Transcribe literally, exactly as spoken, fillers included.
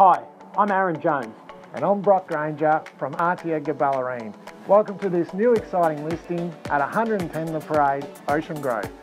Hi, I'm Aaron Jones. And I'm Brock Granger from R T Edgar Ballerine. Welcome to this new exciting listing at one hundred and ten The Parade, Ocean Grove.